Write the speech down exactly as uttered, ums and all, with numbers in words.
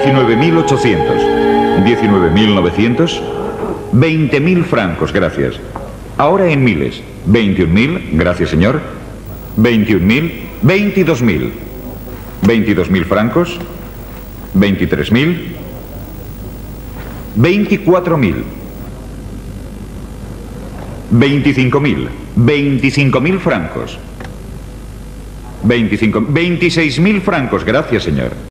diecinueve mil ochocientos. diecinueve mil novecientos. veinte mil francos, gracias. Ahora en miles. veintiún mil, gracias, señor. veintiún mil. veintidós mil. veintidós mil francos. veintitrés mil. veinticuatro mil. veinticinco mil. veinticinco mil francos. veinticinco. veintiséis mil francos, gracias, señor.